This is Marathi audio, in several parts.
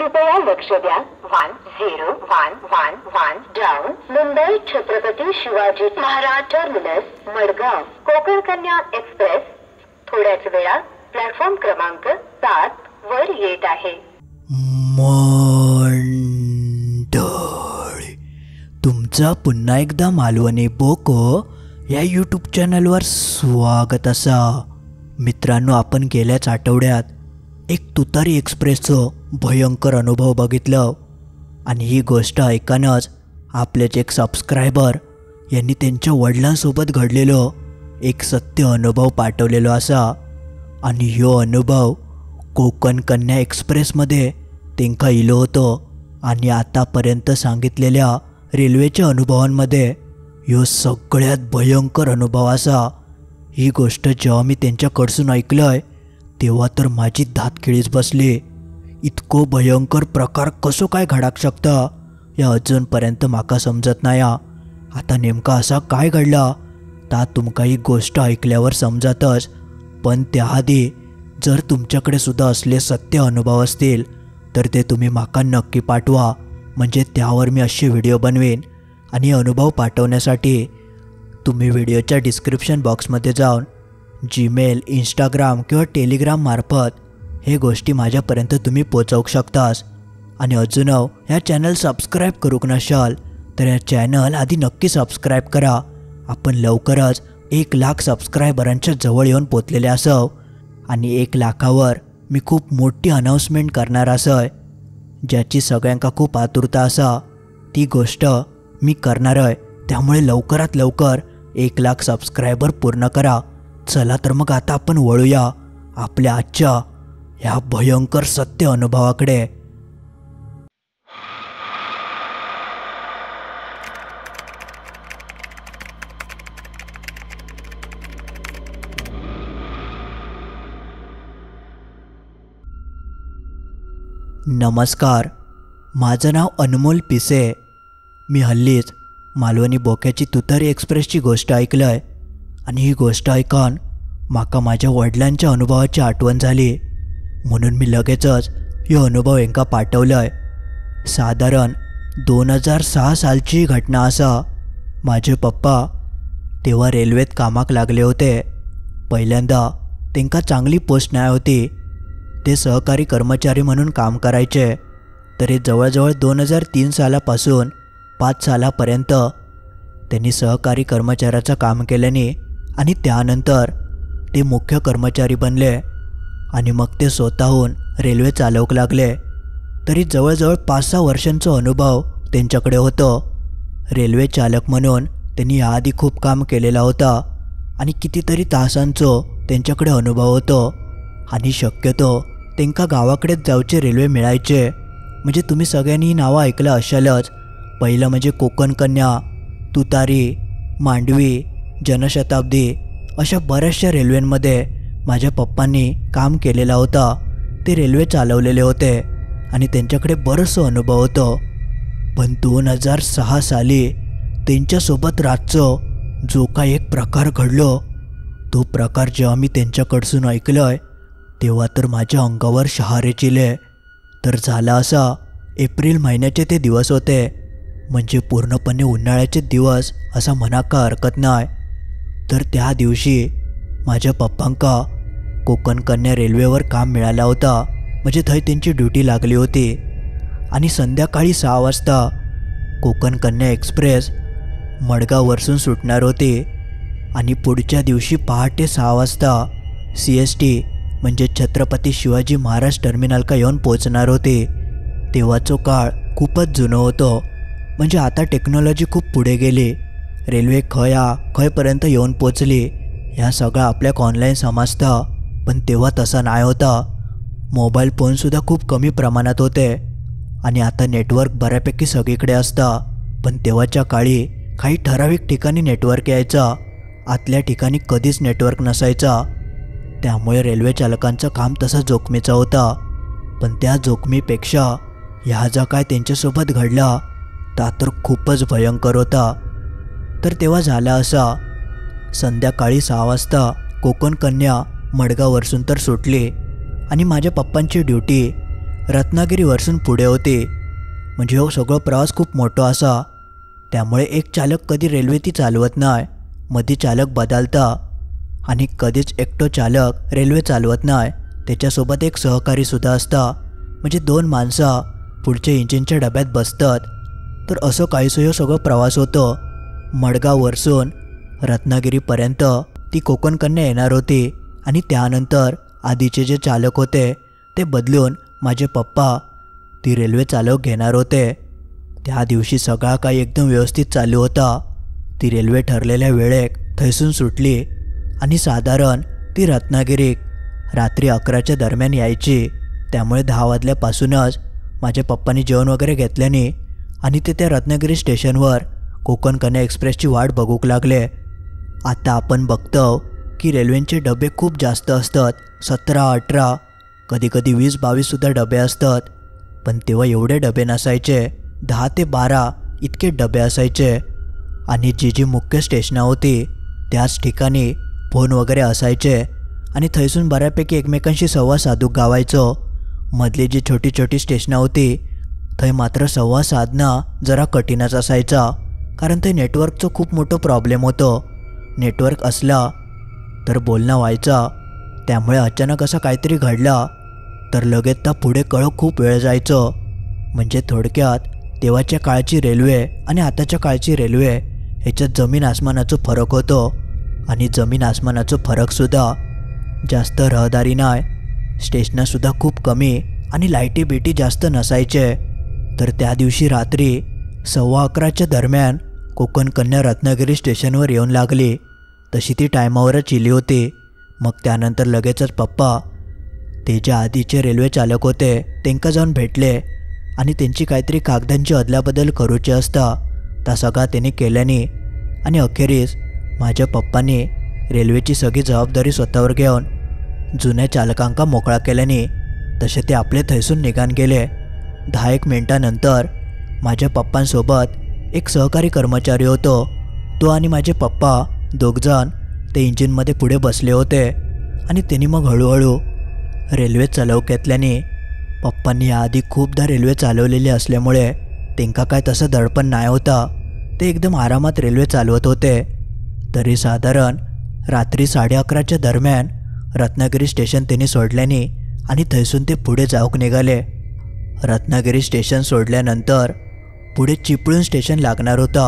कृपया लक्ष द्या. 10111 down. Mumbai Chhatrapati Shivaji Maharaj terminus Madgaon Konkan Kanya express थोड्याच वेळात प्लॅटफॉर्म क्रमांक 7 वर येत आहे. मंडळी, तुमचा पुन्हा एकदा मालवणी बोको या यूट्यूब चॅनलवर स्वागत असा. मित्रांनो, आपण गेल्याच आठवड्यात एक तुतारी एक्सप्रेसचं भयंकर अनुभव बघितलं आणि ही गोष्ट ऐकानच आपलेच एक सबस्क्रायबर यांनी त्यांच्या वडिलांसोबत घडलेलं एक सत्य अनुभव पाठवलेलो असा. आणि ह्यो अनुभव कोकण कन्या एक्सप्रेसमध्ये तेंका इलो होतो आणि आतापर्यंत सांगितलेल्या रेल्वेच्या अनुभवांमध्ये ह्यो सगळ्यात भयंकर अनुभव असा. ही गोष्ट जेव्हा मी त्यांच्याकडसून ऐकलंय तेव्हा तर माझी दातखिळीच बसली. इतको भयंकर प्रकार कसो काय घडाक शकता या अजूनपर्यंत माका समजत नाही. आता नेमका असा काय घडला ता तुमका ही गोष्ट ऐकल्यावर समजतच. पण त्याआधी जर तुमच्याकडे सुद्धा असले सत्य अनुभव असतील तर ते तुम्ही माका नक्की पाठवा, म्हणजे त्यावर मी असे व्हिडिओ बनवेन. आणि अनुभव पाठवण्यासाठी तुम्ही व्हिडिओच्या डिस्क्रिप्शन बॉक्समध्ये जाऊन जीमेल, इंस्टाग्राम किंवा टेलिग्राम मार्फत हे गोष्टी माझ्यापर्यंत तुम्ही पोचवू शकतास. आणि अजून ह्या चॅनल सबस्क्राईब करूक नसाल तर या चॅनल आधी नक्की सबस्क्राईब करा. आपण लवकरच 1 लाख सबस्क्रायबरांच्या जवळ येऊन पोचलेले असो आणि 1 लाखावर मी खूप मोठी अनाउन्समेंट करणार असय, ज्याची सगळ्यांका खूप आतुरता असा. ती गोष्ट मी करणार आहे, त्यामुळे लवकरात लवकर 1 लाख सबस्क्रायबर पूर्ण करा. चला तर मग आता आपण वळूया आपल्या आजच्या ह्या भयंकर सत्य अनुभवाकडे. नमस्कार, माझं नाव अनमोल पिसे. मी हल्लीच मालवणी बोक्याची तुतारी एक्सप्रेसची गोष्ट ऐकलंय आणि ही गोष्ट ऐकून माका माझ्या वडिलांच्या अनुभवाची आठवण झाली, म्हणून मी लगेचच हे अनुभव यांका पाठवलंय. साधारण 2006 सालची घटना असा. माझे पप्पा तेव्हा रेल्वेत कामाक लागले होते. पहिल्यांदा त्यांका चांगली पोस्ट नाही होती. ते सहकारी कर्मचारी म्हणून काम करायचे. तरी जवळजवळ 2003 सालापासून 5 सालापर्यंत त्यांनी सहकारी कर्मचाऱ्याचं काम केल्याने आणि त्यानंतर ते मुख्य कर्मचारी बनले आणि मग ते स्वतःहून रेल्वे चालवू लागले. तरी जवळजवळ 5-6 वर्षांचा अनुभव त्यांच्याकडे होतं. रेल्वे चालक म्हणून त्यांनी याआधी खूप काम केलेला होता आणि कितीतरी तासांचं त्यांच्याकडे अनुभव होतो. आणि शक्यतो त्यांका गावाकडेच जाऊचे रेल्वे मिळायचे. म्हणजे तुम्ही सगळ्यांनी ही नावं ऐकलं असालच. पहिलं म्हणजे कोकण कन्या, तुतारी, मांडवी, जनशताब्दी अशा बऱ्याचशा रेल्वेंमध्ये माझ्या पप्पांनी काम केलेला होता. ते रेल्वे चालवलेले होते आणि त्यांच्याकडे बरंचसं अनुभव होतं. पण 2006 साली त्यांच्यासोबत रातचं जो काही एक प्रकार घडलो, तो प्रकार जेव्हा मी त्यांच्याकडसून ऐकलंय तेव्हा तर माझ्या अंगावर शहारे चिले. तर झाला असा, एप्रिल महिन्याचे ते दिवस होते, म्हणजे पूर्णपणे उन्हाळ्याचे दिवस असं म्हणा का हरकत नाही. तर त्या दिवशी माझ्या पप्पांका कोकण कन्या रेल्वेवर काम मिळाला होता, म्हणजे थंय त्यांची ड्युटी लागली होती. आणि संध्याकाळी 6 वाजता कोकण कन्या एक्सप्रेस मडगाववरून सुटणार होती आणि पुढच्या दिवशी पहाटे 6 वाजता CST म्हणजे छत्रपती शिवाजी महाराज टर्मिनलका येऊन पोचणार होते. तेव्हाचो काळ खूपच जुनं होतं. म्हणजे आता टेक्नॉलॉजी खूप पुढे गेली. रेल्वे खयपर्यंत येऊन पोचली ह्या सगळं आपल्याक ऑनलाईन समजतं. पण तेव्हा तसा नाही होता. मोबाईल फोनसुद्धा खूप कमी प्रमाणात होते आणि आता नेटवर्क बऱ्यापैकी सगळीकडे असतं. पण तेव्हाच्या काळी काही ठराविक ठिकाणी नेटवर्क यायचा, आतल्या ठिकाणी कधीच नेटवर्क नसायचा. त्यामुळे रेल्वे चालकांचं काम तसं जोखमीचं होतं. पण त्या जोखमीपेक्षा ह्या जा काय त्यांच्यासोबत घडला ता तर खूपच भयंकर होता. तर तेव्हा झाला असा, संध्याकाळी 6 वाजता कोकण कन्या मडगाववरून तर सुटली आणि माझ्या पप्पांची ड्युटी रत्नागिरीवरसून पुढे होती. म्हणजे हो सगळं प्रवास खूप मोठा असा. त्यामुळे एक चालक कधी रेल्वे ती चालवत नाही, मध्ये चालक बदलता. आणि कधीच एकटो चालक रेल्वे चालवत नाही, त्याच्यासोबत एक सहकारीसुद्धा असता. म्हणजे 2 माणसं पुढच्या इंजिनच्या डब्यात बसतात. तर असं काहीसं सगळं प्रवास होतं. मडगाववरसून रत्नागिरीपर्यंत ती कोकण कन्या येणार होती. आणि त्यानंतर आधीचे जे चालक होते ते बदलून माझे पप्पा ती रेल्वे चालवून घेणार होते. त्या दिवशी सगळा काही एकदम व्यवस्थित चालू होता. ती रेल्वे ठरलेल्या वेळेत थैसून सुटली आणि साधारण ती रत्नागिरीत रात्री 11च्या दरम्यान यायची. त्यामुळे 10 वाजल्यापासूनच माझ्या पप्पांनी जेवण वगैरे घेतल्याने आणि ते त्या रत्नागिरी स्टेशनवर कोकण कन्या एक्सप्रेसची वाट बघूक लागले. आता आपण बघतो की रेल्वेंचे डबे खूप जास्त असतात. 17-18 कधीकधी 20-22सुद्धा डबे असतात. पण तेव्हा एवढे डबे नसायचे. 10 ते 12 इतके डबे असायचे. आणि जी मुख्य स्टेशनं होती त्याच ठिकाणी फोन वगैरे असायचे. आणि थैसून बऱ्यापैकी एकमेकांशी संवाद साधूक गावायचो. मधली जी छोटी छोटी स्टेशनं होती थंय मात्र संवाद साधणं जरा कठीणच असायचा. कारण ते नेटवर्कचं खूप मोठं प्रॉब्लेम होतं. नेटवर्क असला तर बोलणं व्हायचा. त्यामुळे अचानक असं काहीतरी घडला तर लगेच त्या पुढे कळत खूप वेळ जायचं. म्हणजे थोडक्यात तेव्हाच्या काळची रेल्वे आणि आताच्या काळची रेल्वे ह्याच्यात जमीन आसमानाचं फरक होतं. आणि जमीन आसमानाचं फरकसुद्धा जास्त रहदारी नाही, स्टेशनंसुद्धा खूप कमी आणि लाईटी बिटी जास्त नसायचे. तर त्या दिवशी रात्री 11:15च्या दरम्यान कोकण कन्या रत्नागिरी स्टेशनवर येऊन लागली. तशी ती टायमावरच इली होती. मग त्यानंतर लगेचच पप्पा ते जे आधीचे रेल्वे चालक होते त्यांना जाऊन भेटले आणि त्यांची काहीतरी कागदांची अदलाबदल करूची असता ता सगळा त्यांनी केल्याने आणि अखेरीस माझ्या पप्पांनी रेल्वेची सगळी जबाबदारी स्वतःवर घेऊन जुन्या चालकांका मोकळा केल्याने तसे ते आपले थैसून निघान गेले. 10-1 मिनिटानंतर माझ्या पप्पांसोबत एक सहकारी कर्मचारी होतो. तो आणि माझे पप्पा दोघजण ते इंजिनमध्ये पुढे बसले होते. आणि त्यांनी मग हळूहळू रेल्वे चालवू घेतल्याने पप्पांनी याआधी खूपदा रेल्वे चालवलेली असल्यामुळे त्यांना काय तसं दडपण नाही होता. ते एकदम आरामात रेल्वे चालवत होते. तरी साधारण रात्री 11:30च्या दरम्यान रत्नागिरी स्टेशन त्यांनी सोडल्याने आणि थैसून ते पुढे जाऊक निघाले. रत्नागिरी स्टेशन सोडल्यानंतर पुढे चिपळूण स्टेशन लागणार होता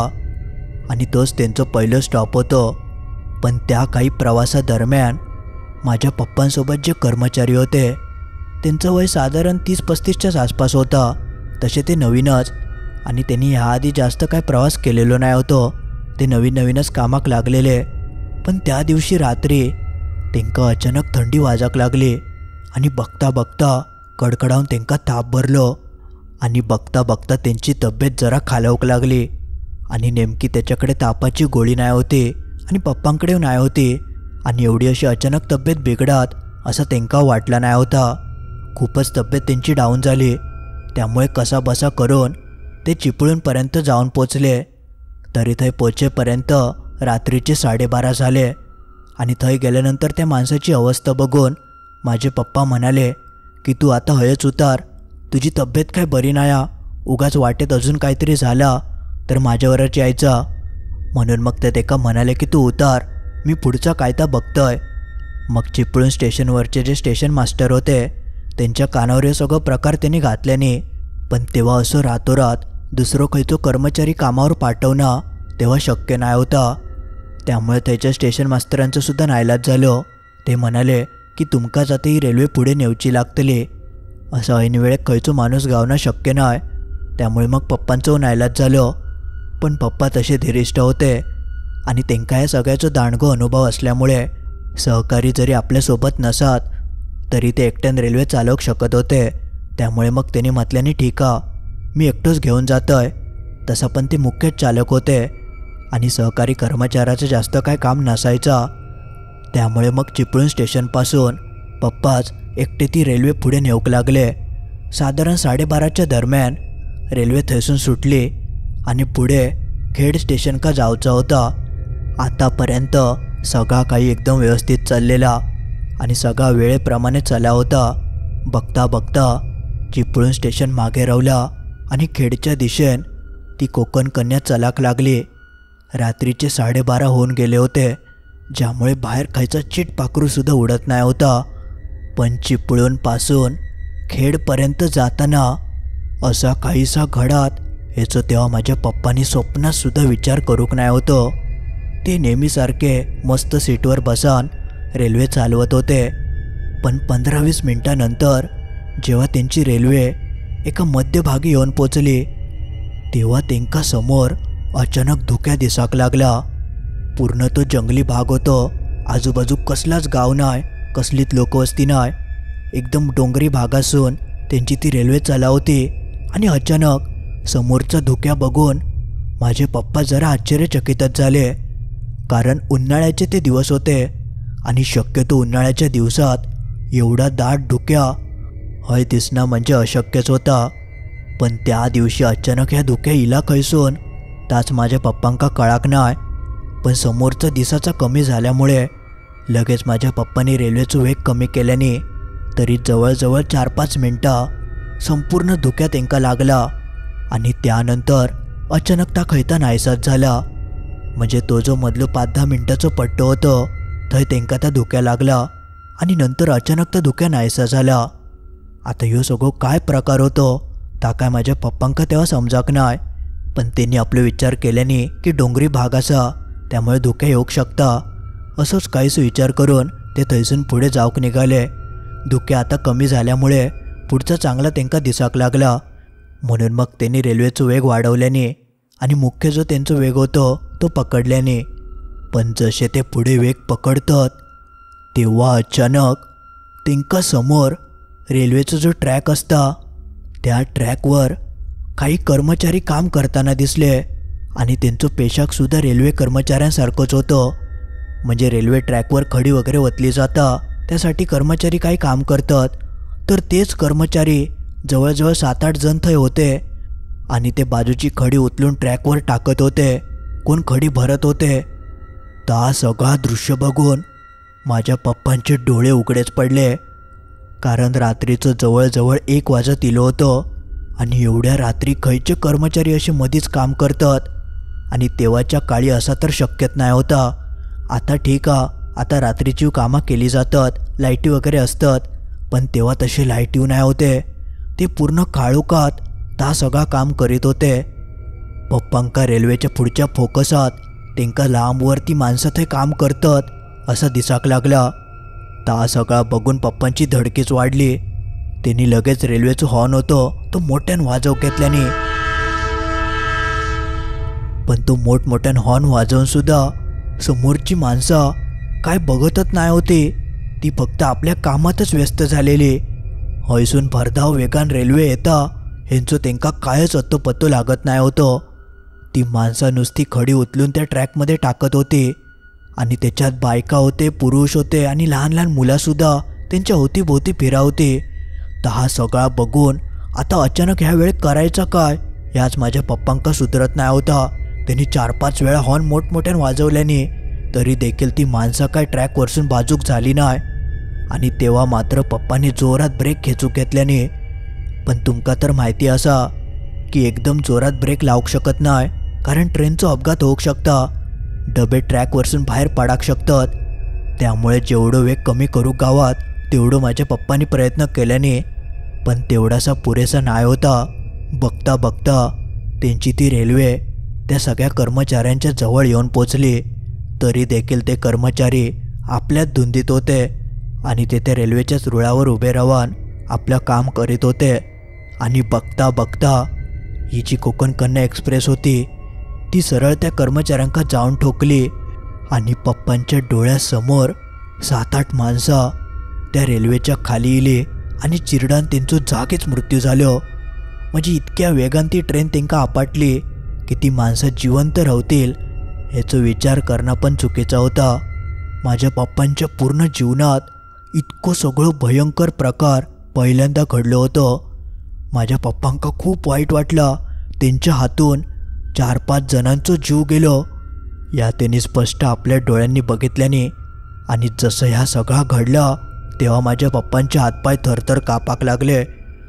आणि तोच त्यांचं पहिलं स्टॉप होतं. पण त्या काही प्रवासादरम्यान माझ्या पप्पांसोबत जे कर्मचारी होते त्यांचं वय साधारण 30-35च्याच आसपास होता. तसे ते नवीनच आणि त्यांनी ह्याआधी जास्त काय प्रवास केलेलो नाही होतो. ते नवीनच कामाक लागलेले. पण त्या दिवशी रात्री त्यांना अचानक थंडी वाजाक लागली आणि बघता बघता कडकडावून त्यांना ताप भरलो आणि बघता बघता त्यांची तब्येत जरा खालावक लागली. आणि नेमकी त्याच्याकडे तापाची गोळी नाही होती आणि पप्पांकडे नाही होती. आणि एवढी अशी अचानक तब्येत बिघडत असं त्यांना वाटलं नाही होता. खूपच तब्येत त्यांची डाऊन झाली. त्यामुळे कसा बसा करून ते चिपळूणपर्यंत जाऊन पोचले. तरी थंय पोचेपर्यंत रात्रीचे 12:30 झाले. आणि थंय गेल्यानंतर त्या माणसाची अवस्था बघून माझे पप्पा म्हणाले की तू आता हयच उतार, तुझी तब्येत काय बरी नाही, उगाच वाटेत अजून काहीतरी झाला तर माझ्यावरच यायचा. म्हणून मग ते एका म्हणाले की तू उतार, मी पुढचा कायदा बघतोय. मग चिपळूण स्टेशनवरचे जे स्टेशन मास्टर होते त्यांच्या कानावर हे सगळं प्रकार त्यांनी घातल्याने. पण तेव्हा असं रातोरात दुसरं खयचो कर्मचारी कामावर पाठवणं तेव्हा शक्य नाही होता. त्यामुळे त्याच्या स्टेशन मास्तरांचं सुद्धा नाईलाज झालं. ते म्हणाले की तुमकाच आता ही रेल्वे पुढे नेवची लागतली, असं ऐनवेळेत खयचो माणूस गावणं शक्य नाही. त्यामुळे मग पप्पांचं नाईलाज झालं. पण पप्पा तसे धीरिष्ठ होते आणि त्यांना या सगळ्याचा दांडगो अनुभव असल्यामुळे सहकारी जरी आपल्यासोबत नसत तरी ते एकट्यानं रेल्वे चालवू शकत होते. त्यामुळे मग त्यांनी म्हटल्याने ठीक आहे, मी एकटोच घेऊन जातोय. तसा पण ते मुख्य चालक होते आणि सहकारी कर्मचाऱ्याचं जास्त काय काम नसायचं. त्यामुळे मग चिपळूण स्टेशनपासून पप्पाच एकटे ती रेल्वे पुढे नेऊक लागले. साधारण 12:30च्या दरम्यान रेल्वे थैसून सुटली आणि पुढे खेड स्टेशन का जायचं होता. आतापर्यंत सगळा काही एकदम व्यवस्थित चाललेला आणि सगळा वेळेप्रमाणे चालला होता. बघता बघता चिपळूण स्टेशन मागे रावला आणि खेडच्या दिशेन ती कोकण कन्या चलाक लागली. रात्रीचे 12:30 होऊन गेले होते, ज्यामुळे बाहेर खायचा चीट पाखरूसुद्धा उडत नाही होता. पण चिपळूणपासून खेडपर्यंत जाताना असा काहीसा घडात ह्याचं तेव्हा माझ्या पप्पांनी स्वप्नातसुद्धा विचार करूक नाही होतं. ते नेहमीसारखे मस्त सीटवर बसान रेल्वे चालवत होते. पण 15-20 मिनटानंतर जेव्हा त्यांची रेल्वे एका मध्यभागी येऊन पोचली तेव्हा त्यांका समोर अचानक धुक्या दिसाक लागला. पूर्ण तो जंगली भाग होतो. आजूबाजू कसलाच गाव नाही, कसलीच लोकवस्ती नाही. एकदम डोंगरी भाग असून त्यांची ती रेल्वे चालवती. आणि अचानक समोरचा धुक्या बघून माझे पप्पा जरा आश्चर्यचकितच झाले. कारण उन्हाळ्याचे ते दिवस होते आणि शक्यतो उन्हाळ्याच्या दिवसात एवढा दाट धुक्या हय दिसणं म्हणजे अशक्यच होता. पण त्या दिवशी अचानक ह्या धुक्या इला खैसून ताच माझ्या पप्पांका कळाक नाही. पण समोरचा दिसाचा कमी झाल्यामुळे लगेच माझ्या पप्पांनी रेल्वेचा वेग कमी केल्याने तरी जवळजवळ 4-5 मिनटं संपूर्ण धुक्यात त्यांका लागला. आणि त्यानंतर अचानक ता खैता नाहीसाच झाला. म्हणजे तो जो मधलं 5-10 मिनटाचं पट्टो होतं थंय त्यांका त्या धुक्या लागला आणि नंतर अचानक त्या धुक्या नाहीसा झाला. आता ह्यो सगळं काय प्रकार होतो ता काय माझ्या पप्पांका तेव्हा समजाक नाही. पण त्यांनी आपले विचार केल्याने की डोंगरी भाग असा त्यामुळे धुक्या येऊ शकता असंच काहीच विचार करून ते थैसून पुढे जाऊक निघाले. धुक्या आता कमी झाल्यामुळे पुढचा चांगला त्यांका दिसाक लागला. म्हणून मग त्यांनी रेल्वेचा वेग वाढवल्याने आणि मुख्य जो त्यांचा वेग होतो तो पकडल्याने. पण जसे ते पुढे वेग पकडतात तेव्हा अचानक त्यांका समोर रेल्वेचा जो ट्रॅक असता त्या ट्रॅकवर काही कर्मचारी काम करताना दिसले. आणि त्यांचं पेशाकसुद्धा रेल्वे कर्मचाऱ्यांसारखंच होतं. म्हणजे रेल्वे ट्रॅकवर खडी वगैरे ओतली जाता त्यासाठी कर्मचारी काही काम करतात, तर तेच कर्मचारी जवळजवळ 7-8 जण थंय होते. आणि ते बाजूची खडी उचलून ट्रॅकवर टाकत होते, कोण खडी भरत होते. ता सगळा दृश्य बघून माझ्या पप्पांचे डोळे उघडेच पडले. कारण रात्रीचं जवळजवळ 1 वाजत इलं होतं. आणि एवढ्या रात्री खयचे कर्मचारी असे मधीच काम करतात. आणि तेव्हाच्या काळी असा तर शक्यच नाही होता. आता ठीक आहे, आता रात्रीची कामं केली जातात, लाईटी वगैरे असतात. पण तेव्हा तसे लाईटी नाही होते. ते पूर्ण काळोखात ता सगळा काम करीत होते. पप्पांका रेल्वेच्या पुढच्या फोकसात त्यांका लांबवरती माणसं ते काम करतात असं दिसाक लागला. ता सगळा बघून पप्पांची धडकीच वाढली. त्यांनी लगेच रेल्वेचं हॉर्न होतो तो मोठ्यान वाजव घेतल्याने. पण तो मोठमोठ्यान हॉर्न वाजवून सुद्धा समोरची माणसं काय बघतच नाही होती. ती फक्त आपल्या कामातच व्यस्त झालेली. हयसून भरधाव वेगान रेल्वे येता ह्यांचं त्यांका कायच अत्तोपत्तो लागत नाही होतं. ती माणसं नुसती खडी उचलून त्या ट्रॅकमध्ये टाकत होती. आणि त्याच्यात बायका होते, पुरुष होते आणि लहान लहान मुलासुद्धा त्यांच्या अवतीभोवती फिरावते. तर हा सगळा बघून आता अचानक ह्या वेळेत करायचं काय ह्याच माझ्या पप्पांका सुधरत नाही होता. त्यांनी 4-5 वेळा हॉर्न मोठमोठ्याने वाजवल्याने तरी देखील ती माणसं काय ट्रॅकवरसून बाजूक झाली नाही. आणि तेव्हा मात्र पप्पांनी जोरात ब्रेक खेचूक घेतल्याने. पण तुमका तर माहिती असा की एकदम जोरात ब्रेक लावू शकत नाही, कारण ट्रेनचा अपघात होऊ शकता. डबे ट्रॅकवरसून बाहेर पडाक शकतात. त्यामुळे जेवढं वेग कमी करू गावात तेवढं माझ्या पप्पांनी प्रयत्न केल्याने पण तेवढासा पुरेसा नाही होता. बघता बघता त्यांची ती रेल्वे त्या सगळ्या कर्मचाऱ्यांच्या जवळ येऊन पोचली. तरी देखील ते कर्मचारी आपल्याच धुंदीत होते आणि ते त्या रेल्वेच्याच रुळावर उभे राहून आपलं काम करीत होते. आणि बघता बघता ही जी कोकण कन्या एक्सप्रेस होती ती सरळ त्या कर्मचाऱ्यांका जाऊन ठोकली. आणि पप्पांच्या डोळ्यासमोर 7-8 माणसं त्या रेल्वेच्या खाली इली आणि चिरडान त्यांचा जागीच मृत्यू झालो. म्हणजे इतक्या वेगान ती ट्रेन त्यांका आपटली की ती माणसं जिवंत राहतील ह्याचा विचार करणं पण चुकीचा होता. माझ्या पप्पांच्या पूर्ण जीवनात इतकं सगळं भयंकर प्रकार पहिल्यांदा घडलं होतं. माझ्या पप्पांका खूप वाईट वाटलं. त्यांच्या हातून 4-5 जणांचं जीव गेलो या त्यांनी स्पष्ट आपल्या डोळ्यांनी बघितल्याने. आणि जसं ह्या सगळा घडला तेव्हा माझ्या पप्पांचे हातपाय थरथर कापाक लागले.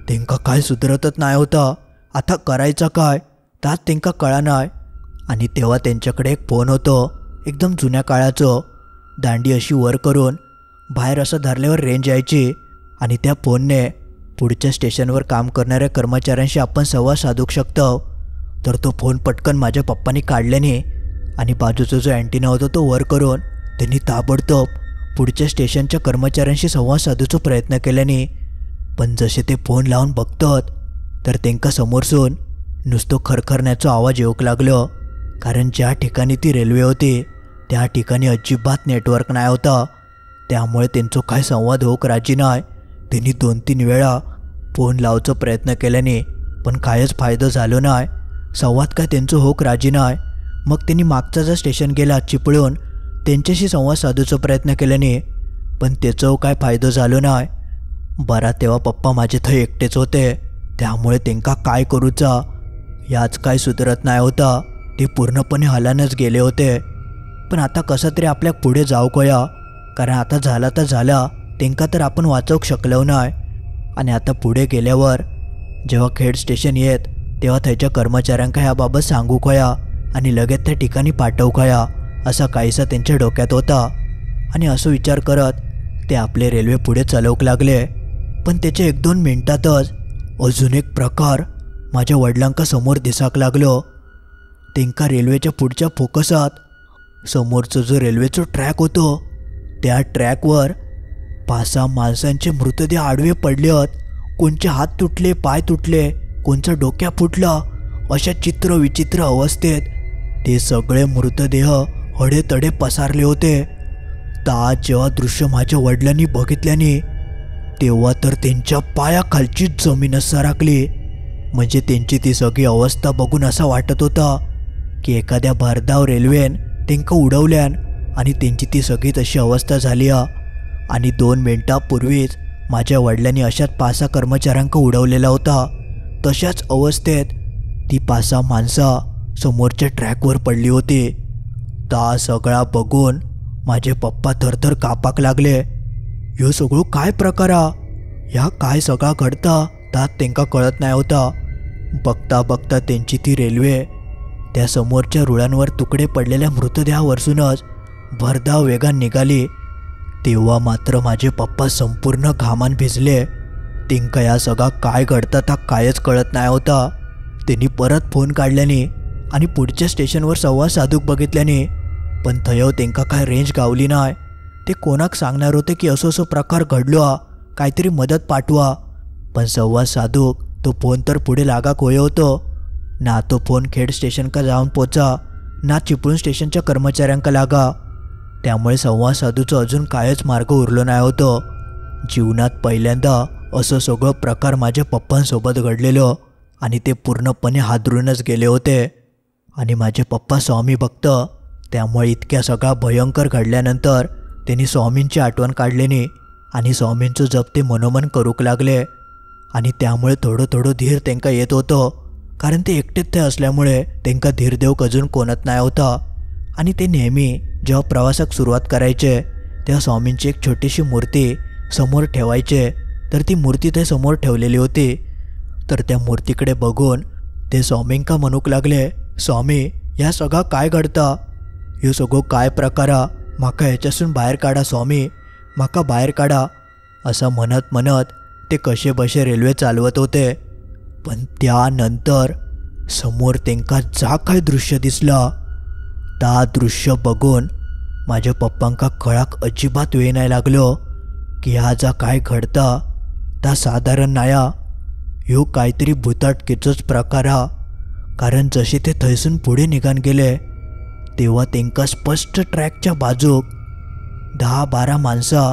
तेंका काय सुधरतच नाही होता. आता करायचं काय त्यात तेंका कळा नाही. आणि तेव्हा त्यांच्याकडे एक फोन होतो, एकदम जुन्या काळाचं. दांडी अशी वर करून बाहेर असं धरल्यावर रेंज यायची आणि त्या फोनने पुढच्या स्टेशनवर काम करणाऱ्या कर्मचाऱ्यांशी आपण संवाद साधू शकतो. तर तो फोन पटकन माझ्या पप्पांनी काढल्याने आणि बाजूचा जो अँटिना होता तो वर करून त्यांनी ताबडतोब पुढच्या स्टेशनच्या कर्मचाऱ्यांशी संवाद साधूचा प्रयत्न केल्याने. पण जसे ते फोन लावून बघतात तर त्यांका समोरसून नुसतं खरखरण्याचा आवाज येऊक लागलो. कारण ज्या ठिकाणी ती रेल्वे होती त्या ठिकाणी अजिबात नेटवर्क नाही होता. त्यामुळे त्यांचा काय संवाद होऊक राजी नाही. त्यांनी 2-3 वेळा फोन लावचा प्रयत्न केल्याने पण कायच फायदा झालो नाही. संवाद काय त्यांचं होऊक राजी नाही. मग त्यांनी मागचा जो स्टेशन गेला चिपळून त्यांच्याशी संवाद साधूचा प्रयत्न केल्याने पण त्याचं काय फायदा झालो नाही. बरा तेव्हा पप्पा माझे थंय एकटेच होते. त्यामुळे त्यांका काय करूचा याच काय सुधरत नाही होता. ते पूर्णपणे हलानच गेले होते. पण आता कसं तरी आपल्या पुढे जाऊ कया. कारण आता झाला तर झाला, त्यांका तर आपण वाचवू शकलो नाही. आणि आता पुढे गेल्यावर जेव्हा खेड स्टेशन येत तेव्हा त्याच्या कर्मचाऱ्यांका ह्याबाबत सांगू कया आणि लगेच त्या ठिकाणी पाठवू कया असा काहीसा त्यांच्या डोक्यात होता. आणि असं विचार करत ते आपले रेल्वे पुढे चालवूक लागले. पण त्याच्या 1-2 मिनिटातच अजून एक प्रकार माझ्या वडिलांका समोर दिसाक लागलो. त्यांका रेल्वेच्या पुढच्या फोकसात समोरचं जो रेल्वेचं ट्रॅक होतो त्या ट्रॅकवर 5-6 माणसांचे मृतदेह आडवे पडलेत. कोणचे हात तुटले, पाय तुटले, कोणचा डोक्या फुटला, अशा चित्र विचित्र अवस्थेत ते सगळे मृतदेह हडेतडे पसारले होते. ता जेव्हा दृश्य माझ्या वडिलांनी बघितल्याने तेव्हा तर त्यांच्या पायाखालची जमीनच सरकली. म्हणजे त्यांची ती सगळी अवस्था बघून असं वाटत होता की एखाद्या भरधाव रेल्वेन त्यांका उडवल्यान आणि त्यांची ती सगळी तशी अवस्था झाली. आणि 2 मिनिटापूर्वीच माझ्या वडिलांनी अशाच 5-6 कर्मचाऱ्यांका उडवलेला होता. तशाच अवस्थेत ती 5-6 माणसं समोरच्या ट्रॅकवर पडली होती. ता सगळा बघून माझे पप्पा थरथर कापाक लागले. ह्यो सगळं काय प्रकार ह्या काय सगळा घडता त्यात त्यांका कळत नाही होता. बघता बघता त्यांची ती रेल्वे त्या समोरच्या रुळांवर तुकडे पडलेल्या मृतदेहावरसूनच भरधाव वेगान निघाली. तेव्हा मात्र माझे पप्पा संपूर्ण घामान भिजले. त्यांका या सगळा काय घडता त्या कायच कळत नाही होता. त्यांनी परत फोन काढल्याने आणि पुढच्या स्टेशनवर संवाद साधूक बघितल्याने पण थंय त्यांका काय रेंज गावली नाही. ते कोणाक सांगणार होते की असो असो प्रकार घडलो, काहीतरी मदत पाठवा. पण संवाद साधूक तो फोन तर पुढे लागाक होय होतो. ना तो फोन खेड स्टेशन का जाऊन पोचा ना चिपळूण स्टेशनच्या कर्मचाऱ्यांका लागा. त्यामुळे संवाद साधूचं अजून कायच मार्ग उरलो नाही होतो. जीवनात पहिल्यांदा असं सगळं प्रकार माझ्या पप्पांसोबत घडलेलं आणि ते पूर्णपणे हादरूनच गेले होते. आणि माझे पप्पा स्वामी भक्त, त्यामुळे इतक्या सगळा भयंकर घडल्यानंतर त्यांनी स्वामींची आठवण काढल्याने आणि स्वामींचं जप ते मनोमन करूक लागले. आणि त्यामुळे थोडं थोडं धीर त्यांका येत होतं. कारण ते एकटेच ते असल्यामुळे त्यांका धीर देऊक अजून कोणत नाही होता. आणि ते नेहमी जेव्हा प्रवासाक सुरुवात करायचे तेव्हा स्वामींची एक छोटीशी मूर्ती समोर ठेवायचे. तर ती मूर्ती ते समोर ठेवलेली होती. तर त्या मूर्तीकडे बघून ते स्वामींका म्हणूक लागले, स्वामी ह्या सगळा काय घडता, ह्यो सगळं काय प्रकार, माका ह्याच्यासून बाहेर काढा स्वामी, माका बाहेर काढा. असं म्हणत म्हणत ते कसे बसे रेल्वे चालवत होते. पण त्यानंतर समोर त्यांका जा काय दृश्य दिसला ता दृश्य बघून माझ्या पप्पांका कळाक अजिबात वेळ नाही लागलो की ह्या जा काय घडता ता साधारण नाया, ह्यो काहीतरी भुताटकेचोच प्रकार. कारण जसे ते थंयसून पुढे निघान गेले तेव्हा त्यांका स्पष्ट ट्रॅकच्या बाजूक 10-12 माणसं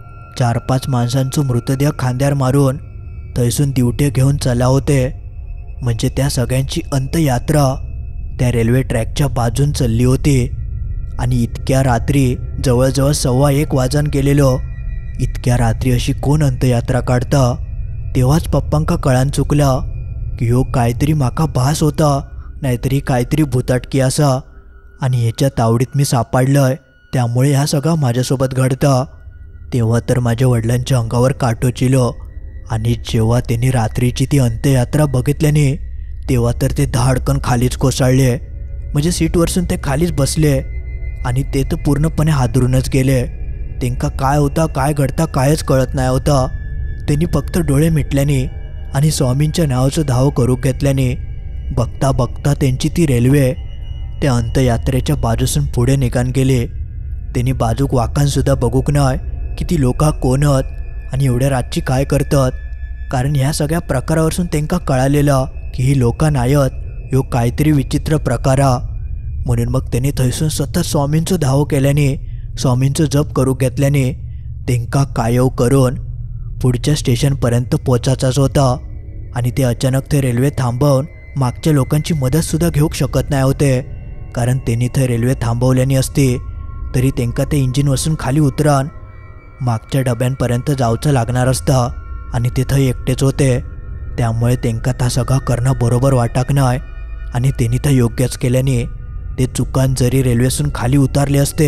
4-5 माणसांचं मृतदेह खांद्यावर मारून थंयसून दिवटे घेऊन चला होते. म्हणजे त्या सगळ्यांची अंतयात्रा त्या रेल्वे ट्रॅकच्या बाजून चालली होती. आणि इतक्या रात्री जवळजवळ 1:15 वाजन गेलेलो. इतक्या रात्री अशी कोण अंतयात्रा काढता. तेव्हाच पप्पांका कळान चुकला की ह्यो काहीतरी माका भास होता, नाहीतरी काहीतरी भुताटकी असा. आणि ह्याच्या तावडीत मी सापडलंय, त्यामुळे ह्या सगळा माझ्यासोबत घडता. तेव्हा तर माझ्या वडिलांच्या अंगावर काटो चिलो आणि जेव्हा त्यांनी रात्रीची ती अंत्ययात्रा बघितल्याने तेव्हा तर ते धाडकन खालीच कोसळले. म्हणजे सीटवरसून ते खालीच बसले आणि ते तर पूर्णपणे हादरूनच गेले. त्यांका काय होता काय घडता कायच कळत नाही होता. त्यांनी फक्त डोळे मिटल्याने आणि स्वामींच्या नावाचं धाव करू घेतल्याने बघता बघता त्यांची ती रेल्वे त्या अंत्ययात्रेच्या बाजूसून पुढे निघान गेली. त्यांनी बाजूक वाकांसुद्धा बघूक नाही की ती लोका कोणत आणि एवढ्या रातची काय करतात. कारण ह्या सगळ्या प्रकारावरसून त्यांका कळालेलं की ही लोका नायत ह्यो काहीतरी विचित्र प्रकारा. म्हणून मग त्यांनी थंयसून सतत स्वामींचं धाव केल्याने स्वामींचं जप करू घेतल्याने त्यांका कायव करून पुढच्या स्टेशनपर्यंत पोचायचाच होता. आणि ते अचानक ते रेल्वे थांबवून मागच्या लोकांची मदतसुद्धा घेऊ शकत नाही होते. कारण त्यांनी थंय रेल्वे थांबवल्याने असती तरी त्यांका ते इंजिन वसून खाली उतरान मागच्या डब्यांपर्यंत जाऊचं लागणार असता आणि ते थंय एकटेच होते. त्यामुळे त्यांका ता सगळा करणं बरोबर वाटाक नाही आणि त्यांनी तर योग्यच केल्याने ते चुकान जरी रेल्वेसून खाली उतारले असते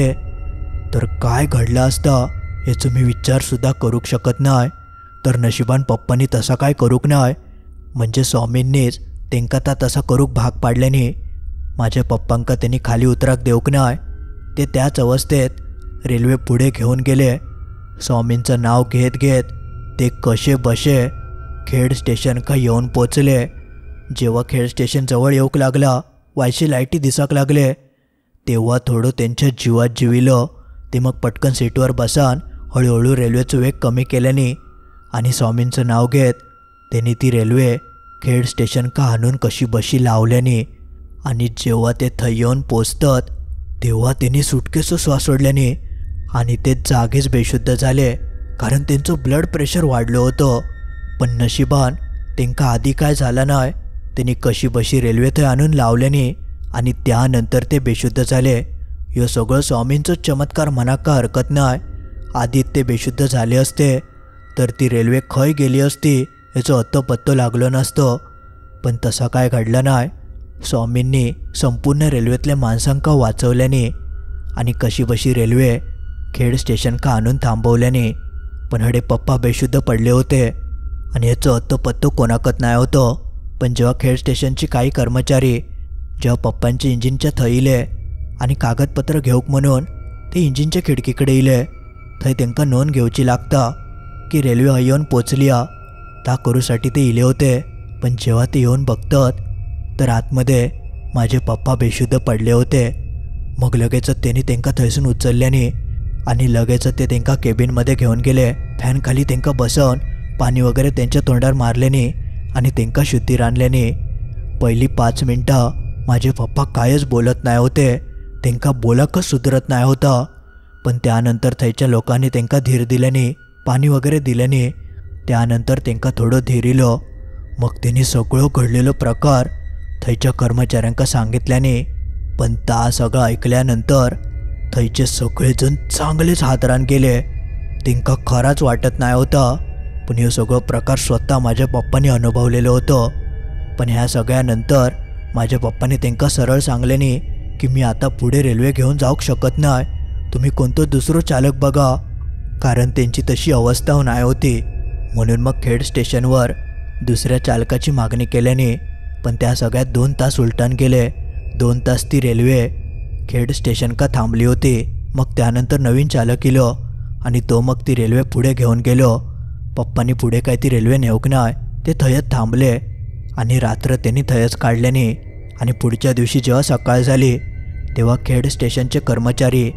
तर काय घडलं असतं याचं मी विचारसुद्धा करूक शकत नाही. तर नशिबान पप्पांनी तसा काय करूक नाही. म्हणजे स्वामींनीच त्यांका ता तसा करूक भाग पाडल्याने माझ्या पप्पांका त्यांनी खाली उतराक देऊक नाही. ते त्याच अवस्थेत रेल्वे पुढे घेऊन गेले. स्वामींचं नाव घेत घेत ते कसे बसे खेड स्टेशन का येऊन पोचले. जेव्हा खेड स्टेशन जवळ येऊक लागला वायशी लाईटी दिसाक लागले तेव्हा थोडं त्यांच्या जीवात जिविलं. ते मग पटकन सीटवर बसान हळूहळू रेल्वेचं वेग कमी केल्याने आणि स्वामींचं नाव घेत त्यांनी ती रेल्वे खेड स्टेशन का आणून कशी बशी लावल्याने आणि जेव्हा ते थंय येऊन पोचतात तेव्हा त्यांनी सुटकेचं श्वास सोडल्याने आणि ते जागीच बेशुद्ध झाले. कारण त्यांचं ब्लड प्रेशर वाढलं होतं. पण नशिबान त्यांका आधी काय झालं नाही. त्यांनी कशी बशी रेल्वे थंय आणून लावल्याने आणि त्यानंतर ते बेशुद्ध झाले. हे सगळं स्वामींचं चमत्कार म्हणाक का हरकत नाही. आधीच ते बेशुद्ध झाले असते तर ती रेल्वे खंय गेली असती याचं अत्तपत्तो लागलं नसतं. पण तसा काय घडलं नाही. स्वामींनी संपूर्ण रेल्वेतल्या माणसांका वाचवल्याने आणि कशी बशी रेल्वे खेड स्टेशन का आणून थांबवल्याने पण हडे पप्पा बेशुद्ध पडले होते आणि याचं अत्तपत्तो कोणाकत नाही होतं. पण जेव्हा खेड स्टेशनची काही कर्मचारी जेव्हा पप्पांच्या इंजिनच्या थंय इले आणि कागदपत्र घेऊक म्हणून ते इंजिनच्या खिडकीकडे इले थंय त्यांका नोंद घेवची लागता की रेल्वे हय येऊन पोचली ता करूसाठी ते इले होते. पण जेव्हा ते येऊन बघतात तर आतमध्ये माझे पप्पा बेशुद्ध पडले होते. मग लगेचच त्यांनी त्यांका थंयसून उचलल्याने आणि लगेचच ते त्यांका केबिनमध्ये घेऊन गेले. फॅनखाली त्यांका बसवून पाणी वगैरे त्यांच्या तोंडावर मारल्याने आणि त्यांका शुद्धीर आणल्याने पहिली 5 मिनटं माझे पप्पा कायच बोलत नाही होते. त्यांका बोलाकच सुधरत नाही होता. पण त्यानंतर थंयच्या लोकांनी त्यांका धीर दिल्याने पाणी वगैरे दिल्याने त्यानंतर त्यांका थोडं धीर इलं. मग त्यांनी सगळं घडलेलं प्रकार थंयच्या कर्मचाऱ्यांका सांगितल्याने पण ता सगळं ऐकल्यानंतर थंयचे सगळेजण चांगलेच हादरान गेले. त्यांका खराच वाटत नाही होता. पण हे सगळं प्रकार स्वतः माझ्या पप्पांनी अनुभवलेलं होतं. पण ह्या सगळ्यानंतर माझ्या पप्पांनी त्यांका सरळ सांगल्याने की मी आता पुढे रेल्वे घेऊन जाऊक शकत नाही. तुम्ही कोणतो दुसरो चालक बघा. कारण त्यांची तशी अवस्था नाही होती. म्हणून मग खेड स्टेशनवर दुसऱ्या चालकाची मागणी केल्याने पण त्या सगळ्यात 2 तास उलटान गेले. 2 तास ती रेल्वे खेड स्टेशन का थांबली होती. मग त्यानंतर नवीन चालक इलो आणि तो मग ती रेल्वे पुढे घेऊन गेलो. पप्पांनी पुढे काय ती रेल्वे नेऊक नाही. ते थंयच थांबले आणि रात्र त्यांनी थंयच काढल्याने आणि पुढच्या दिवशी जेव्हा सकाळ झाली तेव्हा खेड स्टेशनचे कर्मचारी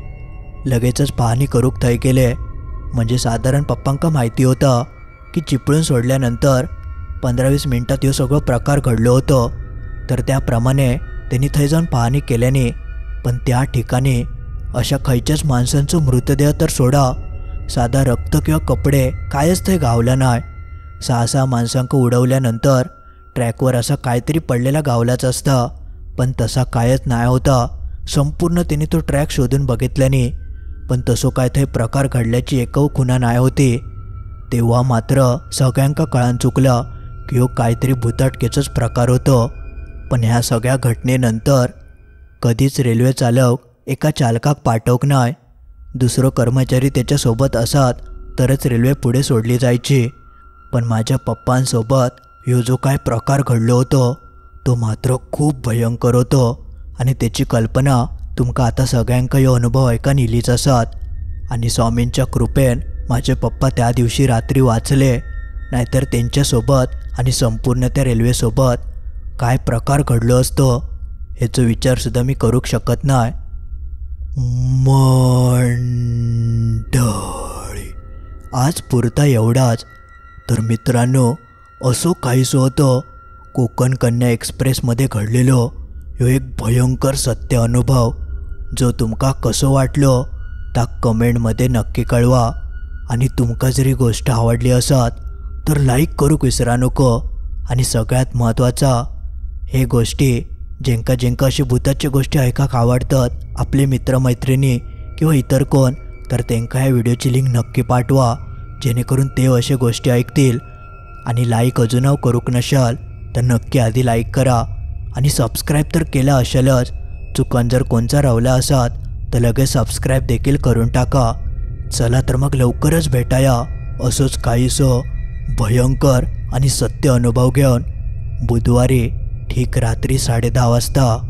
लगेचच पाहणी करूक थंय गेले. म्हणजे साधारण पप्पांका माहिती होतं की चिपळूण सोडल्यानंतर 15-20 मिनटात हे सगळं प्रकार घडलं होतं. तर त्याप्रमाणे त्यांनी थंय जाऊन पाहणी केल्याने पण त्या ठिकाणी अशा खयच्याच माणसांचं मृतदेह तर सोडा साधा रक्त किंवा कपडे कायच थंय गावला नाही. 6-6 माणसांक उडवल्यानंतर ट्रॅकवर असा काहीतरी पडलेला गावलाच असता. पण तसा कायच नाही होता. संपूर्ण त्यांनी तो ट्रॅक शोधून बघितल्याने पण तसो काय थंय प्रकार घडल्याची एकव खुणा नाही होती. तेव्हा मात्र सगळ्यांका कळान चुकलं की हो काहीतरी भुताटकेचंच प्रकार होतं. पण ह्या सगळ्या घटनेनंतर कधीच रेल्वे चालक एका चालकाक पाठवक नाही. दुसरो कर्मचारी त्याच्यासोबत असत तरच रेल्वे पुढे सोडली जायची. पण माझ्या पप्पांसोबत ह्यो जो काय प्रकार घडलो होतो तो मात्र खूप भयंकर होतो आणि त्याची कल्पना तुमका आता सगळ्यांका ह्यो अनुभव ऐकान इलीच असत. आणि स्वामींच्या कृपेन माझे पप्पा त्या दिवशी रात्री वाचले, नाहीतर त्यांच्यासोबत आणि संपूर्ण त्या रेल्वेसोबत काय प्रकार घडलो असतो ह्याचा विचारसुद्धा मी करूक शकत नाही. मंडळी, आज पुरता एवढाच. तर मित्रांनो, असो काहीसं होतं कोकण कन्या एक्सप्रेसमध्ये घडलेलो ह्यो एक भयंकर सत्य अनुभव. जो तुमका कसो वाटलो ता कमेंटमध्ये नक्की कळवा. आणि तुमका जरी गोष्ट आवडली असत तर लाईक करूक विसरा नको. आणि सगळ्यात महत्त्वाचा, हे गोष्टी जेंका जेंका अशी भूताच्या गोष्टी ऐकाक आवडतात, आपले मित्रमैत्रिणी किंवा इतर कोण, तर त्यांका ह्या व्हिडिओची लिंक नक्की पाठवा, जेणेकरून ते अशा गोष्टी ऐकतील. आणि लाईक अजूनही करूक नशाल तर नक्की आधी लाईक करा. आणि सबस्क्राईब तर केला असेलच, चुकून जर कोणचा रावला असात तर लगेच सबस्क्राईब देखील करून टाका. चला तर मग लवकरच भेटाया असंच काहीसं भयंकर आणि सत्य अनुभव घेऊन बुधवारी ठीक रात्री 10:30 वाजता.